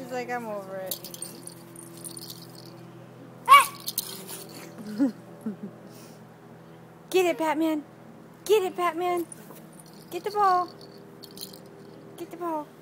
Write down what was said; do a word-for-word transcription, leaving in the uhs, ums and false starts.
He's like, I'm over it. Get it, Batman. Get it, Batman. Get the ball. Get the ball.